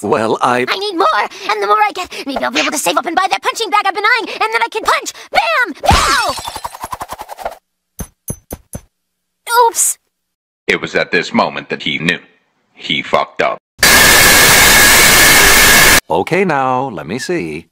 Well, I need more, and the more I get, maybe I'll be able to save up and buy that punching bag I've been eyeing, and then I can punch! Bam! Pow! Oops! It was at this moment that he knew. He fucked up. Okay now, let me see.